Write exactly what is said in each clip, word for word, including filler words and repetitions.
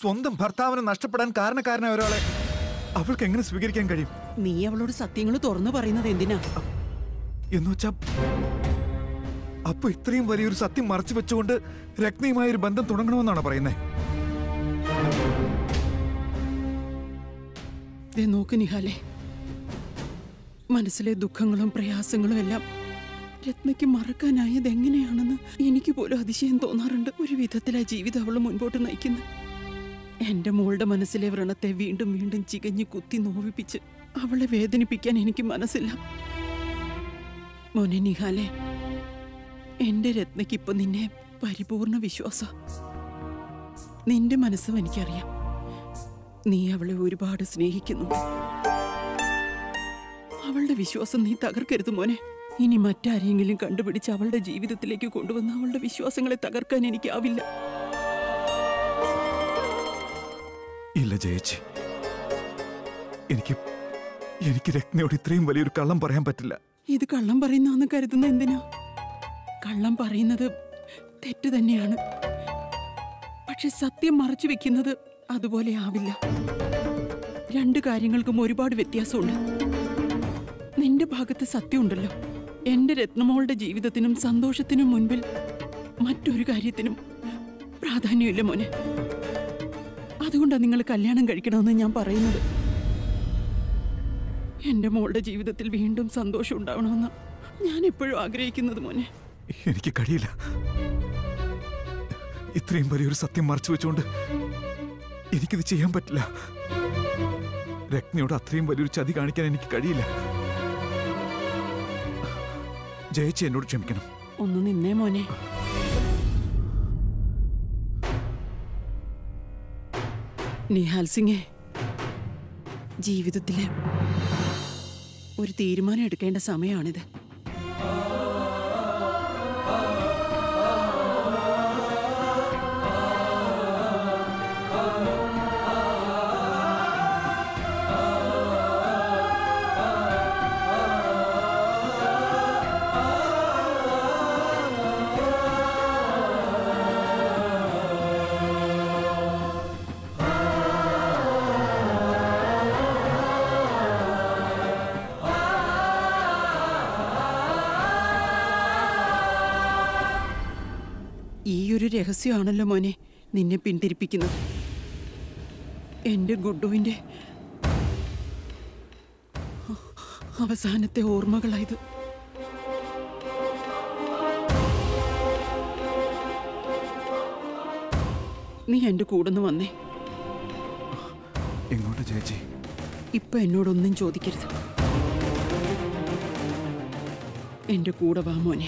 സ്വന്തം ഭർത്താവിനെ നഷ്ടപ്പെടാൻ കാരണക്കാരനായ ഒരാളെ അവൾക്ക് എങ്ങനെ സ്വീകരിക്കാൻ കഴിയും? നീ അവളോട് സത്യങ്ങൾ തുറന്നു പറയുന്നത് എന്തിനാ? എന്നുവെച്ചാ അപ്പൊ ഇത്രയും വലിയൊരു സത്യം മറച്ചു വെച്ചുകൊണ്ട് രത്നയുമായ ഒരു ബന്ധം തുടങ്ങണമെന്നാണ് പറയുന്നത്. നോക്ക് നിഹാലേ, മനസ്സിലെ ദുഃഖങ്ങളും പ്രയാസങ്ങളും എല്ലാം രത്നയ്ക്ക് മറക്കാനായത് എങ്ങനെയാണെന്ന് എനിക്ക് പോലും അതിശയം തോന്നാറുണ്ട്. ഒരു വിധത്തിൽ ആ ജീവിതം അവൾ മുൻപോട്ട് നയിക്കുന്നു. എന്റെ മോളുടെ മനസ്സിലെ വ്രണത്തെ വീണ്ടും വീണ്ടും ചികഞ്ഞു കുത്തി നോവിപ്പിച്ച് അവളെ വേദനിപ്പിക്കാൻ എനിക്ക് മനസ്സില്ല. മോനെ നിഹാലേ, എന്റെ രത്നയ്ക്ക് ഇപ്പൊ നിന്നെ പരിപൂർണ വിശ്വാസം. നിന്റെ മനസ്സും എനിക്കറിയാം. നീ അവളെ ഒരുപാട് സ്നേഹിക്കുന്നു. അവളുടെ വിശ്വാസം നീ തകർക്കരുത് മോനെ. ഇനി മറ്റാരെങ്കിലും കണ്ടുപിടിച്ച് അവളുടെ ജീവിതത്തിലേക്ക് കൊണ്ടുവന്ന് അവളുടെ വിശ്വാസങ്ങളെ തകർക്കാൻ എനിക്കാവില്ല. ഇല്ല ജയച്ചി, എനിക്ക് എനിക്ക് രത്നയോട് ഇത്രയും വലിയൊരു കള്ളം പറയാൻ പറ്റില്ല. ഇത് കള്ളം പറയുന്നതെന്ന് കരുതുന്ന എന്തിനാ? കള്ളം പറയുന്നത് തെറ്റ് തന്നെയാണ്. പക്ഷെ സത്യം മറച്ചു വെക്കുന്നത് അതുപോലെ ആവില്ല. രണ്ട് കാര്യങ്ങൾക്കും ഒരുപാട് വ്യത്യാസമുണ്ട്. നിന്റെ ഭാഗത്ത് സത്യമുണ്ടല്ലോ. എന്റെ രത്നമോളുടെ ജീവിതത്തിനും സന്തോഷത്തിനും മുൻപിൽ മറ്റൊരു കാര്യത്തിനും പ്രാധാന്യമില്ല മോനെ. അതുകൊണ്ടാണ് നിങ്ങൾ കല്യാണം കഴിക്കണമെന്ന് ഞാൻ പറയുന്നത്. എന്റെ മോളുടെ ജീവിതത്തിൽ വീണ്ടും സന്തോഷം ഉണ്ടാവണമെന്ന് ഞാൻ എപ്പോഴും ആഗ്രഹിക്കുന്നത് മോനെ. എനിക്ക് കഴിയില്ല. ഇത്രയും വലിയൊരു സത്യം മറച്ചു വെച്ചുകൊണ്ട് എനിക്കിത് ചെയ്യാൻ പറ്റില്ല. രത്നയോട് അത്രയും വലിയൊരു ചതി കാണിക്കാൻ എനിക്ക് കഴിയില്ല. ജയച്ചി എന്നോട് ക്ഷമിക്കണം. ഒന്ന് നിന്നേ മോനെ. നിഹാൽ സിംഗെ, ജീവിതത്തിലെ ഒരു തീരുമാനം എടുക്കേണ്ട സമയമാണിത്. ഈയൊരു രഹസ്യമാണല്ലോ മോനെ നിന്നെ പിന്തിരിപ്പിക്കുന്നത്. എന്റെ ഗുഡുവിന്റെ അവസാനത്തെ ഓർമ്മകളായത്. നീ എന്റെ കൂടെ വന്നേ. എങ്ങോട്ട് ചേച്ചി? ഇപ്പൊ എന്നോടൊന്നും ചോദിക്കരുത്. എന്റെ കൂടെ വാ മോനെ.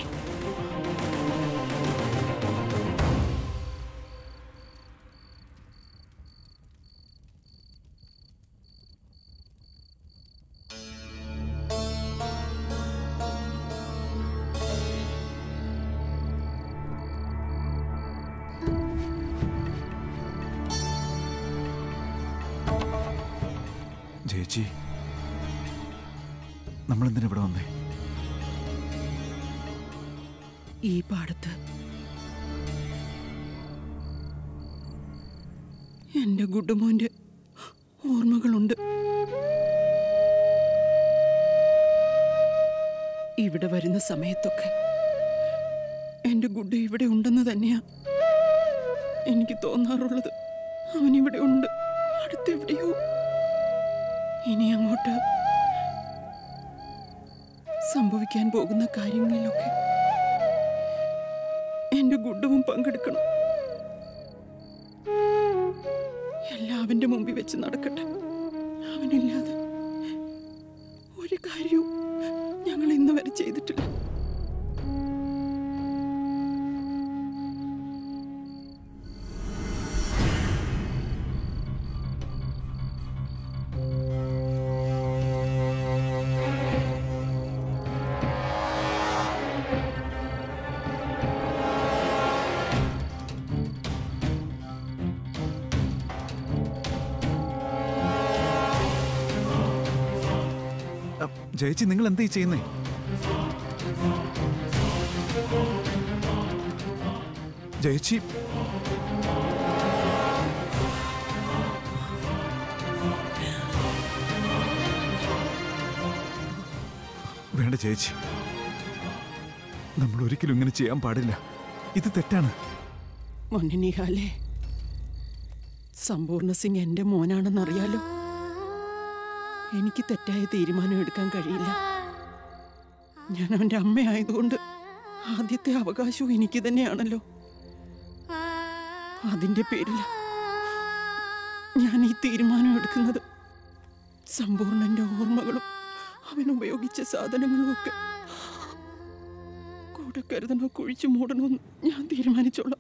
ചേച്ചി, നമ്മളെന്തിനാ ഇവിടെ വന്നേ? ഈ പാടത്ത് എന്റെ ഗുഡുമോന്റെ ഓർമ്മകളുണ്ട്. ഇവിടെ വരുന്ന സമയത്തൊക്കെ എന്റെ ഗുഡു ഇവിടെ ഉണ്ടെന്ന് തന്നെയാ എനിക്ക് തോന്നാറുള്ളത്. അവനിവിടെ ഉണ്ട്, അടുത്തെവിടെയോ. ഇനി അങ്ങോട്ട് സംഭവിക്കാൻ പോകുന്ന കാര്യങ്ങളിലൊക്കെ എന്റെ ഗുഡുവും പങ്കെടുക്കണം. എല്ലാം അവന്റെ മുമ്പിൽ വെച്ച് നടക്കട്ടെ. അവനില്ലാതെ ഒരു കാര്യവും ഞങ്ങൾ ഇന്ന് വരെ ചെയ്തിട്ടില്ല. ചേച്ചി, നിങ്ങൾ എന്താ ചെയ്യുന്നേ? ചേച്ചി, വേണ്ട ചേച്ചി, നമ്മൾ ഒരിക്കലും ഇങ്ങനെ ചെയ്യാൻ പാടില്ല. ഇത് തെറ്റാണ്. മോനെ നിഹാലേ, സമ്പൂർണ്ണ സിംഗ് എന്റെ മോനാണെന്നറിയാലോ. എനിക്ക് തെറ്റായ തീരുമാനം എടുക്കാൻ കഴിയില്ല. ഞാൻ അവന്റെ അമ്മയായതുകൊണ്ട് ആദ്യത്തെ അവകാശവും എനിക്ക് തന്നെയാണല്ലോ. അതിന്റെ പേരിൽ ഞാൻ ഈ തീരുമാനം എടുക്കുന്നത്. സമ്പൂർണ്ണന്റെ ഓർമ്മകളും അവൻ ഉപയോഗിച്ച സാധനങ്ങളും ഒക്കെ കൂടെ കരുതണോ കുഴിച്ചു മൂടണമെന്ന് ഞാൻ തീരുമാനിച്ചോളാം.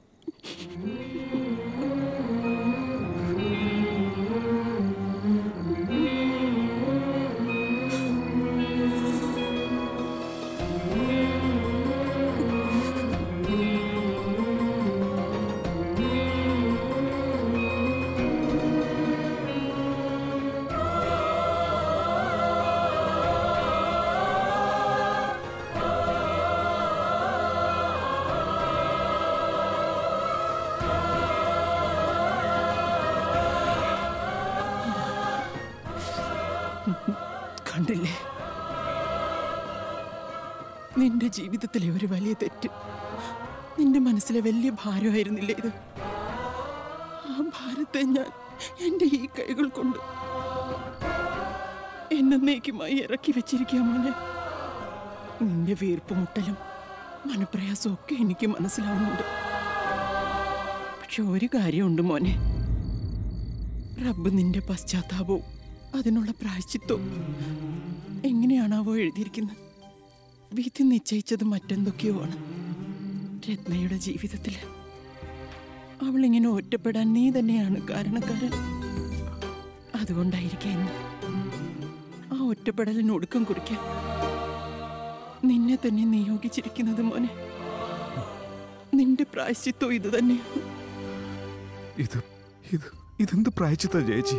കണ്ടില്ലേ, നിന്റെ ജീവിതത്തിലെ ഒരു വലിയ തെറ്റ്, നിന്റെ മനസ്സിലെ വലിയ ഭാരമായിരുന്നില്ലേ ഇത്? ആ ഭാരത്തെ ഞാൻ എന്റെ ഈ കൈകൾ കൊണ്ട് എന്നേക്കുമായി ഇറക്കി വെച്ചിരിക്കുക മോനെ. നിന്റെ വീർപ്പുമുട്ടലും മനപ്രയാസവും ഒക്കെ എനിക്ക് മനസ്സിലാവുന്നുണ്ട്. പക്ഷെ ഒരു കാര്യമുണ്ട് മോനെ, റബ്ബ് നിന്റെ പശ്ചാത്താപവും അതിനുള്ള പ്രായശ്ചിത്തവും എങ്ങനെയാണാവോ എഴുതിയിരിക്കുന്നത്. വിധി നിശ്ചയിച്ചത് മറ്റെന്തൊക്കെയോ ആണ്. രത്നയുടെ ജീവിതത്തിൽ അവളിങ്ങനെ ഒറ്റപ്പെടാൻ നീ തന്നെയാണ് കാരണക്കാരൻ. അതുകൊണ്ടായിരിക്കാം ഇന്ന് ആ ഒറ്റപ്പെടലിന് ഒടുക്കം കുറിക്കാൻ നിന്നെ തന്നെ നിയോഗിച്ചിരിക്കുന്നത് മോനെ. നിന്റെ പ്രായശ്ചിത്തവും ഇത് തന്നെയാണ്. ഇത് ഇത് ഇതെന്ത് പ്രായശ്ചിത്ത ചേച്ചി?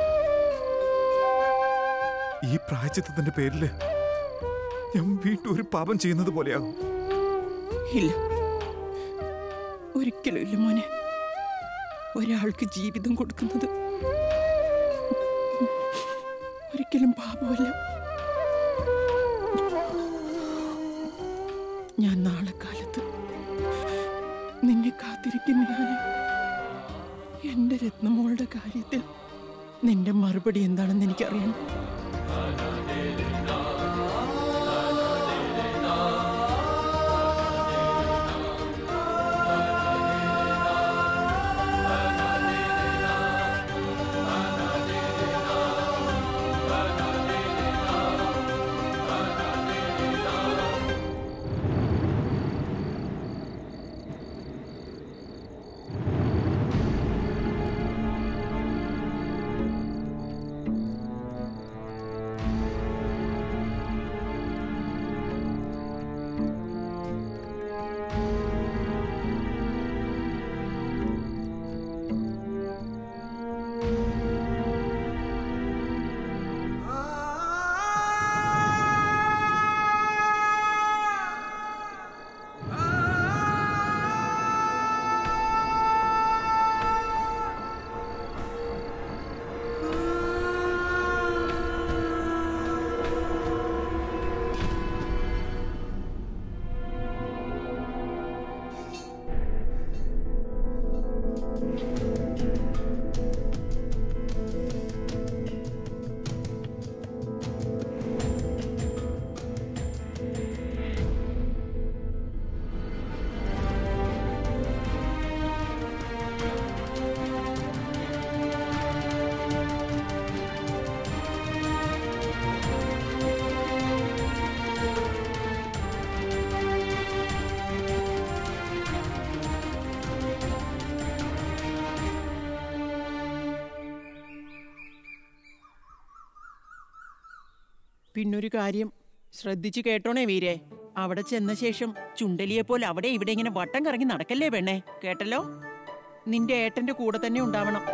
ഈ പ്രായശ്ചിത്തത്തിന്റെ പേരില് ഞാൻ വീണ്ടും ഒരു പാപം ചെയ്യുന്നത് പോലെയാകും. ഇല്ല, ഒരിക്കലും ഇല്ല മോനെ. ഒരാൾക്ക് ജീവിതം കൊടുക്കുന്നത് ഒരിക്കലും പാപമല്ല. ഞാൻ നാളെ കാലത്ത് നിന്നെ കാത്തിരിക്കുന്നതാണ്. എന്റെ രത്നമോളുടെ കാര്യത്തിൽ നിന്റെ മറുപടി എന്താണെന്ന് എനിക്കറിയണം. പിന്നൊരു കാര്യം ശ്രദ്ധിച്ചു കേട്ടോണേ വീരേ, അവിടെ ചെന്ന ശേഷം ചുണ്ടലിയെ പോലെ അവിടെ ഇവിടെ ഇങ്ങനെ വട്ടം കറങ്ങി നടക്കല്ലേ പെണ്ണേ, കേട്ടല്ലോ? നിന്റെ ഏട്ടന്റെ കൂടെ തന്നെ ഉണ്ടാവണം.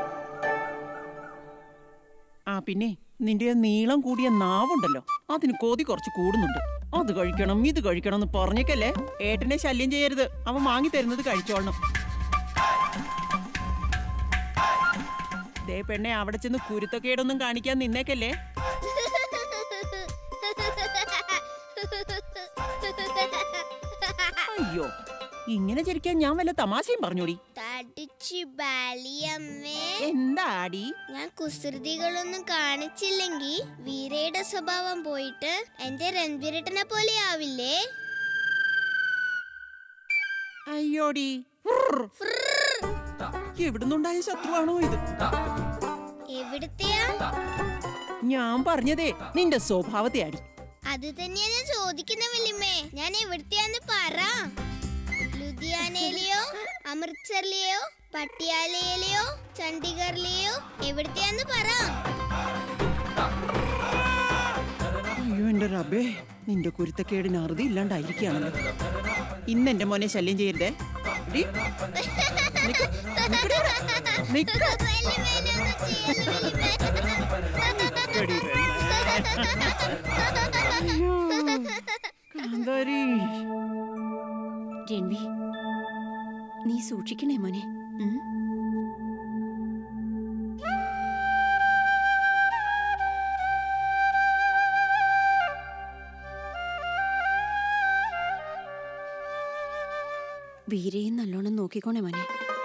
ആ പിന്നെ നിന്റെ നീളം കൂടിയ നാവുണ്ടല്ലോ, അതിന് കൊതി കുറച്ച് കൂടുന്നുണ്ട്. അത് കഴിക്കണം ഇത് കഴിക്കണം എന്ന് പറഞ്ഞേക്കല്ലേ. ഏട്ടനെ ശല്യം ചെയ്യരുത്, അവൻ വാങ്ങി തരുന്നത് കഴിച്ചോളണം. ദേ പെണ്ണെ, അവിടെ ചെന്ന് കുരുത്തക്കേടൊന്നും കാണിക്കാൻ നിന്നേക്കല്ലേ. അയ്യോ, ഇങ്ങനെ ചിരിക്കാൻ ഞാൻ വല്ല തമാശയും പറഞ്ഞോടി. എന്താടി? ഞാൻ കുസൃതികളൊന്നും കാണിച്ചില്ലെങ്കിൽ വീരയുടെ സ്വഭാവം പോയിട്ട് എന്റെ രൺവീരേട്ടനെ പോലെ ആവില്ലേ? അയ്യോടി, എവിടുന്നുണ്ടായ ശത്രുവാണോ ഇത്? എവിടത്തെയാ? ഞാൻ പറഞ്ഞതേ നിന്റെ സ്വഭാവത്തെ അടി. അത് തന്നെയാ ഞാൻ ചോദിക്കുന്ന വല്യമ്മേ. ഞാൻ എവിടത്തെയാന്ന് പറ. ലുധിയാനയിലെയോ അമൃത്സറിലെയോ പട്ടിയാലയിലെയോ ചണ്ഡീഗറിലെയോ എവിടത്തെയാന്ന് പറ. അയ്യോ എന്റെ റബ്ബേ, നിന്റെ കുരുത്തക്കേടിന് അറുതി ഇല്ലാണ്ടായിരിക്കുകയാണല്ലോ. ഇന്ന് എന്റെ മോനെ ശല്യം ചെയ്യരുതേ. രൺവി, നീ സൂക്ഷിക്കണേ മോനെ. വീരയും നല്ലോണം നോക്കിക്കോണേ മോനെ.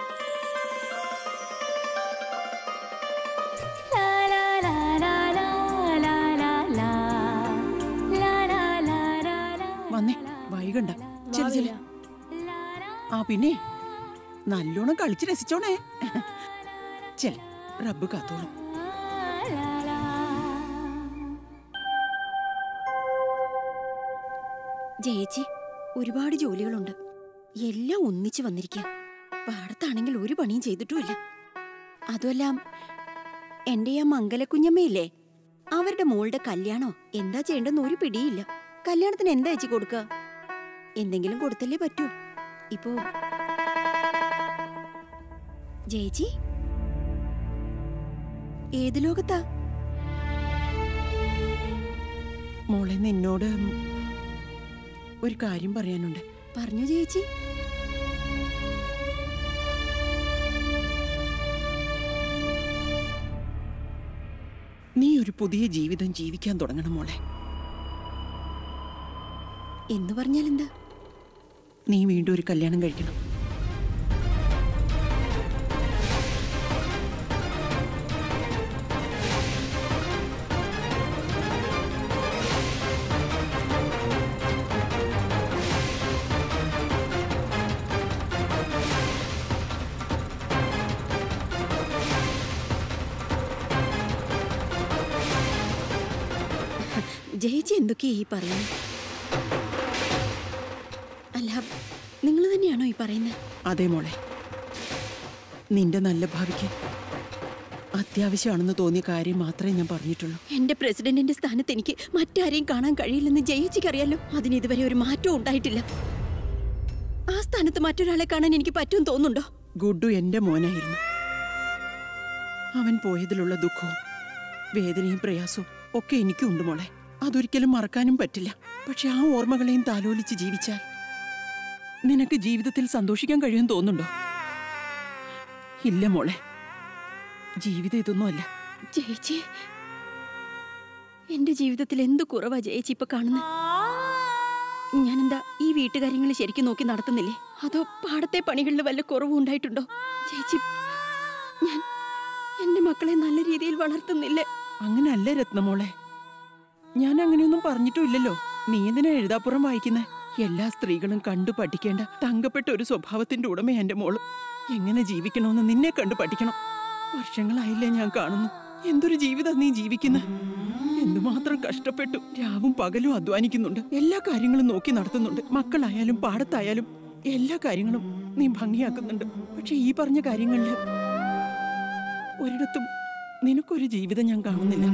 വന്നേ, വൈകണ്ട. ചെല ചെല. ആ പിന്നെ നല്ലോണം കളിച്ച് രസിച്ചോണേ. ചെല, റബ്ബ് കാത്തോളും. ജയിച്ചി, ഒരുപാട് ജോലികളുണ്ട്. എല്ലാം ഒന്നിച്ചു വന്നിരിക്കുക. പാടത്താണെങ്കിൽ ഒരു പണിയും ചെയ്തിട്ടുമില്ല. അതുമെല്ലാം എന്റെ ആ മംഗലക്കുഞ്ഞമ്മയില്ലേ, അവരുടെ മോളുടെ കല്യാണോ എന്താ ചെയ്യേണ്ടെന്ന് ഒരു പിടിയില്ല. കല്യാണത്തിന് എന്താ അയച്ചു കൊടുക്ക? എന്തെങ്കിലും കൊടുത്തല്ലേ പറ്റൂ. ഇപ്പോ ജയിച്ചി ഏത് ലോകത്താ? മോളെ, നിന്നോട് ഒരു കാര്യം പറയാനുണ്ട്. പറഞ്ഞു ചേച്ചി. നീ ഒരു പുതിയ ജീവിതം ജീവിക്കാൻ തുടങ്ങണം മോളെ. എന്ന് പറഞ്ഞാൽ എന്താ? നീ വീണ്ടും ഒരു കല്യാണം കഴിക്കണം. ജയിച്ചി എന്തൊക്കെയാ ഈ പറയുന്നത്? അല്ല, നിങ്ങൾ തന്നെയാണോ ഈ പറയുന്നത്? അതെ മോളെ, നിന്റെ നല്ല ഭാവിക്ക് അത്യാവശ്യമാണെന്ന് തോന്നിയ കാര്യം മാത്രമേ ഞാൻ പറഞ്ഞിട്ടുള്ളൂ. എന്റെ പ്രസിഡന്റിന്റെ സ്ഥാനത്ത് എനിക്ക് മറ്റാരെയും കാണാൻ കഴിയില്ലെന്ന് ജയിച്ചിക്കറിയാലോ. അതിന് ഇതുവരെ ഒരു മാറ്റവും ഉണ്ടായിട്ടില്ല. ആ സ്ഥാനത്ത് മറ്റൊരാളെ കാണാൻ എനിക്ക് പറ്റുമെന്ന് തോന്നുന്നുണ്ടോ? ഗുഡു എന്റെ മോനായിരുന്നു. അവൻ പോയതിലുള്ള ദുഃഖവും വേദനയും പ്രയാസവും ഒക്കെ എനിക്കുണ്ട് മോളെ. അതൊരിക്കലും മറക്കാനും പറ്റില്ല. പക്ഷെ ആ ഓർമ്മകളെയും താലോലിച്ച് ജീവിച്ചാൽ നിനക്ക് ജീവിതത്തിൽ സന്തോഷിക്കാൻ കഴിയുമെന്ന് തോന്നുന്നുണ്ടോ? ഇല്ല മോളെ, ജീവിതം ഇതൊന്നുമല്ല. ചേച്ചി, എന്റെ ജീവിതത്തിൽ എന്ത് കുറവാ ചേച്ചി ഇപ്പൊ കാണുന്നത്? ഞാനെന്താ ഈ വീട്ടുകാര്യങ്ങൾ ശരിക്കും നോക്കി നടത്തുന്നില്ലേ? അതോ പാടത്തെ പണികളിൽ വല്ല കുറവും ഉണ്ടായിട്ടുണ്ടോ? ചേച്ചി, ഞാൻ എന്റെ മക്കളെ നല്ല രീതിയിൽ വളർത്തുന്നില്ലേ? അങ്ങനല്ല രത്നമോളെ, ഞാൻ അങ്ങനെയൊന്നും പറഞ്ഞിട്ടുമില്ലല്ലോ. നീ എന്തിനാ എഴുതാപ്പുറം വായിക്കുന്നേ? എല്ലാ സ്ത്രീകളും കണ്ടു പഠിക്കേണ്ട തങ്കപ്പെട്ട ഒരു സ്വഭാവത്തിന്റെ ഉടമ എന്റെ മോള്. എങ്ങനെ ജീവിക്കണമെന്ന് നിന്നെ കണ്ടു പഠിക്കണം. വർഷങ്ങളായില്ലേ ഞാൻ കാണുന്നു. എന്തൊരു ജീവിതം നീ ജീവിക്കുന്നത്! എന്തുമാത്രം കഷ്ടപ്പെട്ടു രാവും പകലും അധ്വാനിക്കുന്നുണ്ട്. എല്ലാ കാര്യങ്ങളും നോക്കി നടത്തുന്നുണ്ട്. മക്കളായാലും പാടത്തായാലും എല്ലാ കാര്യങ്ങളും നീ ഭംഗിയാക്കുന്നുണ്ട്. പക്ഷെ ഈ പറഞ്ഞ കാര്യങ്ങളില് ഒരിടത്തും നിനക്കൊരു ജീവിതം ഞാൻ കാണുന്നില്ല.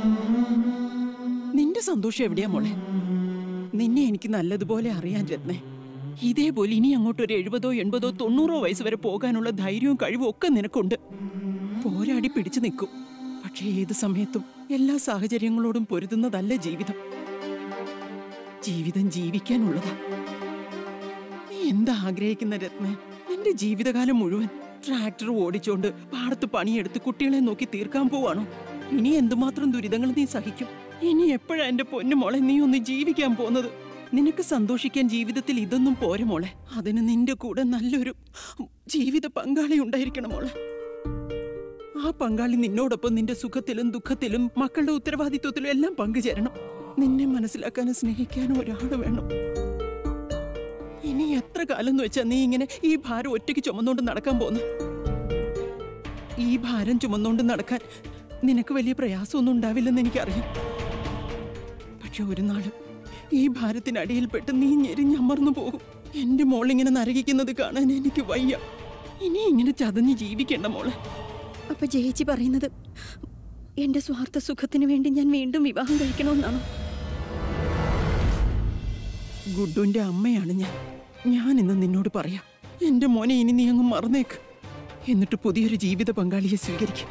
നിന്റെ സന്തോഷം എവിടെയാ മോളെ? നിന്നെ എനിക്ക് നല്ലതുപോലെ അറിയാൻ രത്നേ. ഇതേപോലെ ഇനി അങ്ങോട്ട് ഒരു എഴുപതോ എൺപതോ തൊണ്ണൂറോ വയസ്സ് വരെ പോകാനുള്ള ധൈര്യവും കഴിവും ഒക്കെ നിനക്കുണ്ട്. പോരാടി പിടിച്ചു നിൽക്കും. പക്ഷെ ഏത് സമയത്തും എല്ലാ സാഹചര്യങ്ങളോടും പൊരുതുന്നതല്ല ജീവിതം. ജീവിതം ജീവിക്കാനുള്ളതാ. നീ എന്താ ആഗ്രഹിക്കുന്ന രത്നേ? നിന്റെ ജീവിതകാലം മുഴുവൻ ട്രാക്ടർ ഓടിച്ചോണ്ട് പാടത്ത് പണിയെടുത്ത് കുട്ടികളെ നോക്കി തീർക്കാൻ പോവാണോ? ഇനി എന്തുമാത്രം ദുരിതങ്ങൾ നീ സഹിക്കും? ഇനി എപ്പോഴാ എന്റെ പൊന്നു മോളെ നീ ഒന്ന് ജീവിക്കാൻ പോകുന്നത്? നിനക്ക് സന്തോഷിക്കാൻ ജീവിതത്തിൽ ഇതൊന്നും പോരെ മോളെ. അതിന് നിന്റെ കൂടെ നല്ലൊരു ജീവിത പങ്കാളി ഉണ്ടായിരിക്കണം മോളെ. ആ പങ്കാളി നിന്നോടൊപ്പം നിന്റെ സുഖത്തിലും ദുഃഖത്തിലും മക്കളുടെ ഉത്തരവാദിത്വത്തിലും എല്ലാം പങ്കുചേരണം. നിന്നെ മനസ്സിലാക്കാനും സ്നേഹിക്കാനും ഒരാൾ വേണം. ഇനി എത്ര കാലം എന്ന് വെച്ചാ നീ ഇങ്ങനെ ഈ ഭാരം ഒറ്റയ്ക്ക് ചുമന്നുകൊണ്ട് നടക്കാൻ പോന്നു? ഈ ഭാരം ചുമന്നുകൊണ്ട് നടക്കാൻ നിനക്ക് വലിയ പ്രയാസമൊന്നും ഉണ്ടാവില്ലെന്ന് എനിക്കറിയാം. പക്ഷെ ഒരു നാളും ഈ ഭാരത്തിനടിയിൽപ്പെട്ട് നീ ഞെരിഞ്ഞമർന്നു പോകും. എന്റെ മോളിങ്ങനെ നരകിക്കുന്നത് കാണാൻ എനിക്ക് വയ്യ. ഇനി ഇങ്ങനെ ചതഞ്ഞ് ജീവിക്കണ്ട മോളെ. അപ്പൊ ജയിച്ചി പറയുന്നത് എന്റെ സ്വാർത്ഥ സുഖത്തിന് വേണ്ടി ഞാൻ വീണ്ടും വിവാഹം കഴിക്കണമെന്നാണോ? ഗുഡുവിന്റെ അമ്മയാണ് ഞാൻ. ഞാൻ ഇന്ന് നിന്നോട് പറയാം, എന്റെ മോനെ ഇനി നീ അങ്ങ് മറന്നേക്ക്. എന്നിട്ട് പുതിയൊരു ജീവിത പങ്കാളിയെ സ്വീകരിക്കും.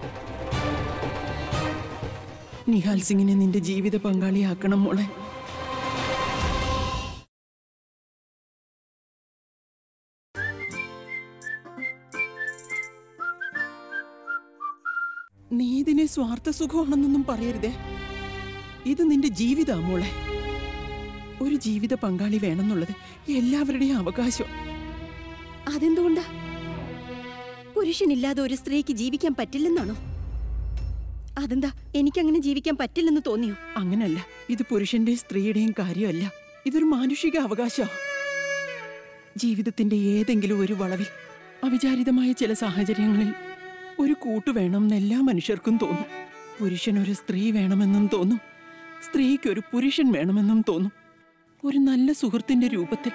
നിഹാൽ സിംഗിനെ നിന്റെ ജീവിത പങ്കാളിയാക്കണം മോളെ. നീ ഇതിനെ സ്വാർത്ഥ സുഖമാണെന്നൊന്നും പറയരുതേ. ഇത് നിന്റെ ജീവിതാ മോളെ. ഒരു ജീവിത പങ്കാളി വേണമെന്നുള്ളത് എല്ലാവരുടെയും അവകാശം. അതെന്തുകൊണ്ടാ? പുരുഷനില്ലാതെ ഒരു സ്ത്രീക്ക് ജീവിക്കാൻ പറ്റില്ലെന്നാണോ? അതെന്താ, എനിക്കങ്ങനെ ജീവിക്കാൻ പറ്റില്ലെന്ന് തോന്നിയോ? അങ്ങനല്ല. ഇത് പുരുഷന്റെയും സ്ത്രീയുടെയും കാര്യമല്ല. ഇതൊരു മാനുഷിക അവകാശമാണ്. ജീവിതത്തിന്റെ ഏതെങ്കിലും ഒരു വളവിൽ അവിചാരിതമായ ചില സാഹചര്യങ്ങളിൽ ഒരു കൂട്ടു വേണമെന്ന് എല്ലാ മനുഷ്യർക്കും തോന്നും. പുരുഷനൊരു സ്ത്രീ വേണമെന്നും തോന്നും, സ്ത്രീക്കൊരു പുരുഷൻ വേണമെന്നും തോന്നും. ഒരു നല്ല സുഹൃത്തിന്റെ രൂപത്തിൽ.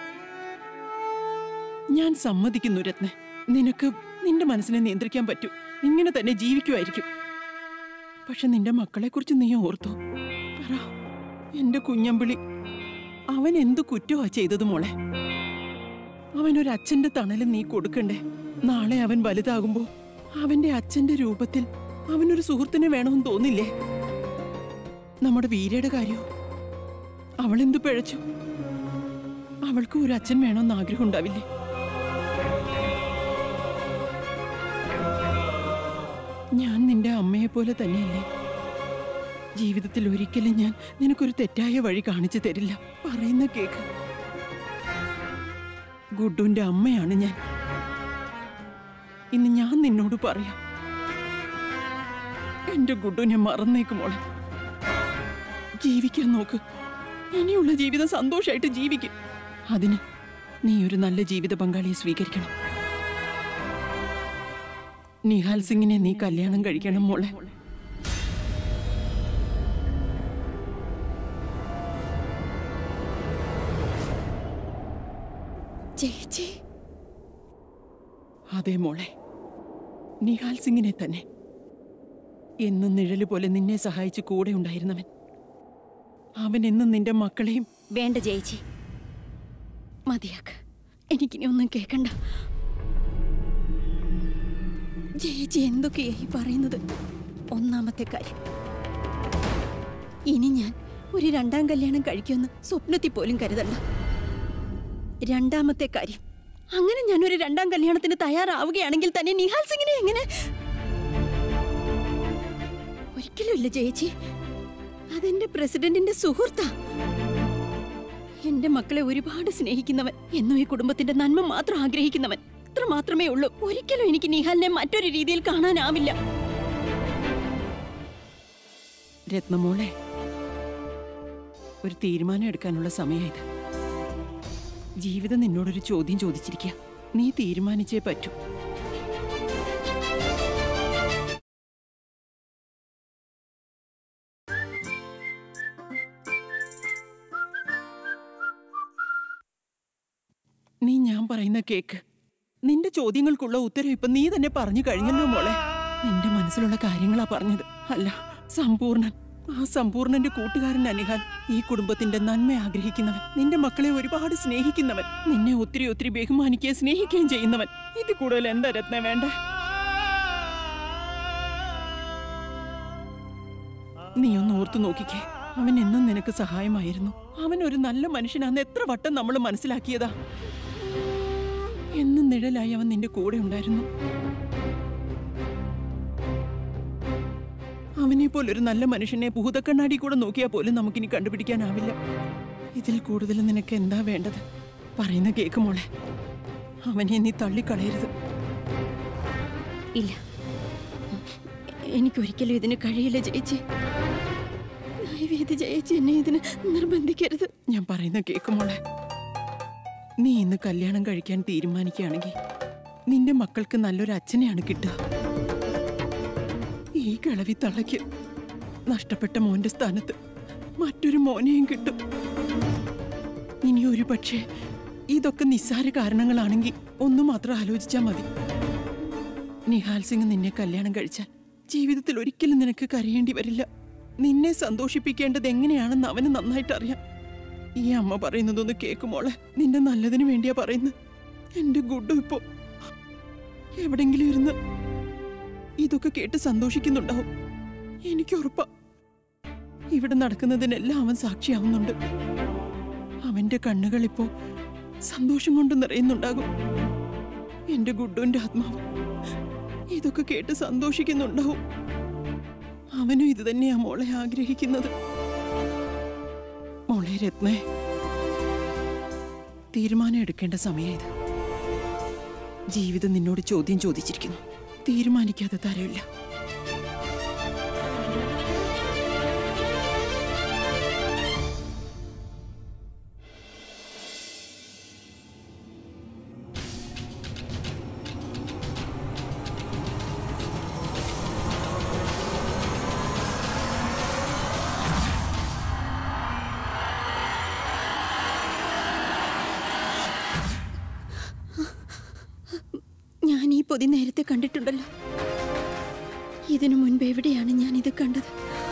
ഞാൻ സമ്മതിക്കുന്നു രത്ന, നിനക്ക് നിന്റെ മനസ്സിനെ നിയന്ത്രിക്കാൻ പറ്റൂ. ഇങ്ങനെ തന്നെ ജീവിക്കുമായിരിക്കും. പക്ഷെ നിന്റെ മക്കളെ കുറിച്ച് നീ ഓർത്തോ? പറ, എന്റെ കുഞ്ഞമ്പിളി അവൻ എന്തു കുറ്റമാ ചെയ്തത് മോളെ? അവനൊരു അച്ഛന്റെ തണലും നീ കൊടുക്കണ്ടേ? നാളെ അവൻ വലുതാകുമ്പോ അവന്റെ അച്ഛന്റെ രൂപത്തിൽ അവനൊരു സുഹൃത്തിനെ വേണമെന്ന് തോന്നില്ലേ? നമ്മുടെ വീരയുടെ കാര്യോ? അവളെന്തു പിഴച്ചു? അവൾക്ക് ഒരു അച്ഛൻ വേണമെന്ന് ആഗ്രഹം ഉണ്ടാവില്ലേ? ഞാൻ നിന്റെ അമ്മയെ പോലെ തന്നെയല്ലേ? ജീവിതത്തിൽ ഒരിക്കലും ഞാൻ നിനക്കൊരു തെറ്റായ വഴി കാണിച്ചു തരില്ല. പറയുന്ന കേക്ക്. ഗുഡുവിന്റെ അമ്മയാണ് ഞാൻ. ഇന്ന് ഞാൻ നിന്നോട് പറയാം, എന്റെ ഗുഡുവിനെ മറന്നേക്ക് മോളെ. ജീവിക്കാൻ നോക്ക്. ഇനിയുള്ള ജീവിതം സന്തോഷമായിട്ട് ജീവിക്കും. അതിന് നീ ഒരു നല്ല ജീവിത പങ്കാളിയെ സ്വീകരിക്കണം. നിഹാൽ സിംഗിനെ നീ കല്യാണം കഴിക്കണം മോളെ. ചേച്ചി. അതെ മോളെ, നിഹാൽ സിംഗിനെ തന്നെ. എന്നും നിഴല് പോലെ നിന്നെ സഹായിച്ച് കൂടെ ഉണ്ടായിരുന്നവൻ. അവൻ എന്നും നിന്റെ മക്കളെയും. വേണ്ട ചേച്ചി, മതിയാക്ക്. എനിക്കിനി ഒന്നും കേൾക്കണ്ട. ചേച്ചി എന്തൊക്കെയായി പറയുന്നത്? ഒന്നാമത്തെ കാര്യം, ഇനി ഞാൻ ഒരു രണ്ടാം കല്യാണം കഴിക്കുമെന്ന് സ്വപ്നത്തിൽ പോലും കരുതണ്ട. രണ്ടാമത്തെ കാര്യം, അങ്ങനെ ഞാനൊരു രണ്ടാം കല്യാണത്തിന് തയ്യാറാവുകയാണെങ്കിൽ തന്നെ നിഹാൽ സിംഗിനെ എങ്ങനെ? ഒരിക്കലും ഇല്ല ചേച്ചി. അതെന്റെ പ്രസിഡന്റിന്റെ സുഹൃത്താ. എന്റെ മക്കളെ ഒരുപാട് സ്നേഹിക്കുന്നവൻ, എന്നും ഈ കുടുംബത്തിന്റെ നന്മ മാത്രം ആഗ്രഹിക്കുന്നവൻ. അത്ര മാത്രമേ ഉള്ളൂ. ഒരിക്കലും എനിക്ക് നിഹാലിനെ മറ്റൊരു രീതിയിൽ കാണാനാവില്ല. രത്നമോളെ, ഒരു തീരുമാനം എടുക്കാനുള്ള സമയമായത്. ജീവിതം നിന്നോടൊരു ചോദ്യം ചോദിച്ചിരിക്കുക. നീ തീരുമാനിച്ചേ പറ്റൂ. നീ ഞാൻ പറയുന്ന കേക്ക്. നിന്റെ ചോദ്യങ്ങൾക്കുള്ള ഉത്തരം ഇപ്പൊ നീ തന്നെ പറഞ്ഞു കഴിഞ്ഞല്ലോ മോളെ. നിന്റെ മനസ്സിലുള്ള കാര്യങ്ങളാ പറഞ്ഞത്. അല്ല, സമ്പൂർണ്ണൻ. ആ സമ്പൂർണ്ണന്റെ കൂട്ടുകാരൻ നിഹാൽ. ഈ കുടുംബത്തിന്റെ നന്മ ആഗ്രഹിക്കുന്നവൻ, നിന്റെ മക്കളെ ഒരുപാട് സ്നേഹിക്കുന്നവൻ, നിന്നെ ഒത്തിരി ഒത്തിരി ബഹുമാനിക്കുകയും സ്നേഹിക്കുകയും ചെയ്യുന്നവൻ. ഇത് കൂടുതൽ എന്താ രത്ന വേണ്ട? നീ ഒന്ന് ഓർത്തു നോക്കിക്കേ. അവൻ എന്നും നിനക്ക് സഹായമായിരുന്നു. അവൻ ഒരു നല്ല മനുഷ്യനാന്ന് എത്ര വട്ടം നമ്മൾ മനസ്സിലാക്കിയതാ. എന്നും നിഴലായി അവൻ നിന്റെ കൂടെ ഉണ്ടായിരുന്നു. അവനെ പോലൊരു നല്ല മനുഷ്യനെ ഭൂതക്കണ്ണാടി കൂടെ നോക്കിയാൽ പോലും നമുക്കിനി കണ്ടുപിടിക്കാനാവില്ല. ഇതിൽ കൂടുതൽ നിനക്ക് എന്താ വേണ്ടത്? പറയുന്ന കേക്ക് മോളെ. അവനെ നീ തള്ളിക്കളയരുത്. ഇല്ല, എനിക്കൊരിക്കലും ഇതിന് കഴിയില്ല ചേച്ചി. ദയവേത് ചേച്ചി എന്നെ ഇതിന് നിർബന്ധിക്കരുത്. ഞാൻ പറയുന്ന കേക്ക് മോളെ. നീ ഇന്ന് കല്യാണം കഴിക്കാൻ തീരുമാനിക്കുകയാണെങ്കിൽ നിന്റെ മക്കൾക്ക് നല്ലൊരു അച്ഛനെയാണ് കിട്ടുക. ഈ കിളവി തള്ളയ്ക്ക് നഷ്ടപ്പെട്ട മോന്റെ സ്ഥാനത്ത് മറ്റൊരു മോനെയും കിട്ടും. ഇനി ഒരു പക്ഷേ ഇതൊക്കെ നിസ്സാര കാരണങ്ങളാണെങ്കിൽ ഒന്നു മാത്രം ആലോചിച്ചാൽ മതി. നിഹാൽ സിംഗ് നിന്നെ കല്യാണം കഴിച്ചാൽ ജീവിതത്തിൽ ഒരിക്കലും നിനക്ക് കരയേണ്ടി വരില്ല. നിന്നെ സന്തോഷിപ്പിക്കേണ്ടത് എങ്ങനെയാണെന്ന് അവന് നന്നായിട്ട് അറിയാം. ഈ അമ്മ പറയുന്നതൊന്ന് കേക്കുമോളെ. നിന്റെ നല്ലതിന് വേണ്ടിയാ പറയുന്നത്. എന്റെ ഗുഡു ഇപ്പോ എവിടെങ്കിലും ഇരുന്ന് ഇതൊക്കെ കേട്ട് സന്തോഷിക്കുന്നുണ്ടാവും. എനിക്ക് ഉറപ്പാ ഇവിടെ നടക്കുന്നതിനെല്ലാം അവൻ സാക്ഷിയാവുന്നുണ്ട്. അവന്റെ കണ്ണുകൾ ഇപ്പോ സന്തോഷം കൊണ്ട് നിറയുന്നുണ്ടാകും. എന്റെ ഗുഡുവിന്റെ ആത്മാവ് ഇതൊക്കെ കേട്ട് സന്തോഷിക്കുന്നുണ്ടാവും. അവനും ഇത് തന്നെയാ മോളെ ആഗ്രഹിക്കുന്നത്. മോളെ രത്നേ, തീരുമാനം എടുക്കേണ്ട സമയമായത്. ജീവിതം നിന്നോട് ചോദ്യം ചോദിച്ചിരിക്കുന്നു. തീരുമാനിക്കാതെ തരമില്ല. ഞാൻ ഈ പൊതി നേരത്തെ കണ്ടിട്ടുണ്ടല്ലോ. ഇതിനു മുൻപ് എവിടെയാണ് ഞാൻ ഇത് കണ്ടത്?